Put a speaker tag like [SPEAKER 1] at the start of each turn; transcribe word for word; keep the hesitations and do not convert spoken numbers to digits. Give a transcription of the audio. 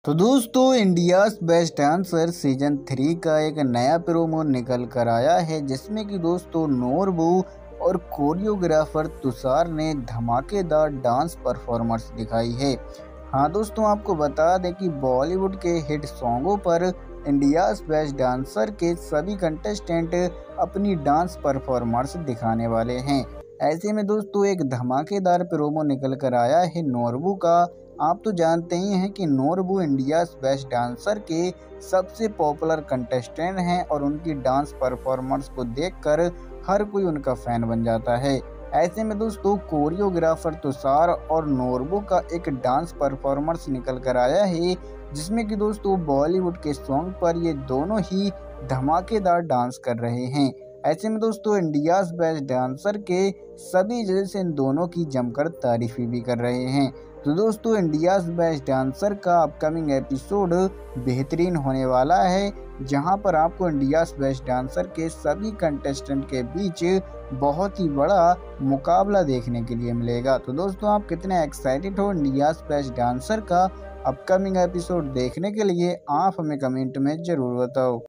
[SPEAKER 1] तो दोस्तों India's best dancer season three का एक नया प्रोमो निकल कर आया है, जिसमें कि दोस्तों नोरबू और कोरियोग्राफर तुषार ने धमाकेदार डांस परफॉर्मेंस दिखाई है। हाँ दोस्तों, आपको बता दें कि बॉलीवुड के हिट सॉन्गों पर इंडियाज़ बेस्ट डांसर के सभी कंटेस्टेंट अपनी डांस परफॉर्मेंस दिखाने वाले हैं। ऐसे में दोस्तों एक धमाकेदार प्रोमो निकल कर आया है नोरबू का। आप तो जानते ही हैं कि नोरबू इंडियाज़ बेस्ट डांसर के सबसे पॉपुलर कंटेस्टेंट हैं और उनकी डांस परफॉर्मेंस को देखकर हर कोई उनका फैन बन जाता है। ऐसे में दोस्तों कोरियोग्राफर तुषार और नोरबू का एक डांस परफॉर्मेंस निकल कर आया है, जिसमें कि दोस्तों बॉलीवुड के सॉन्ग पर ये दोनों ही धमाकेदार डांस कर रहे हैं। ऐसे में दोस्तों इंडियाज़ बेस्ट डांसर के सभी जजेस इन दोनों की जमकर तारीफी भी कर रहे हैं। तो दोस्तों इंडियाज़ बेस्ट डांसर का अपकमिंग एपिसोड बेहतरीन होने वाला है, जहां पर आपको इंडियाज़ बेस्ट डांसर के सभी कंटेस्टेंट के बीच बहुत ही बड़ा मुकाबला देखने के लिए मिलेगा। तो दोस्तों आप कितने एक्साइटेड हो इंडियाज़ बेस्ट डांसर का अपकमिंग एपिसोड देखने के लिए, आप हमें कमेंट में ज़रूर बताओ।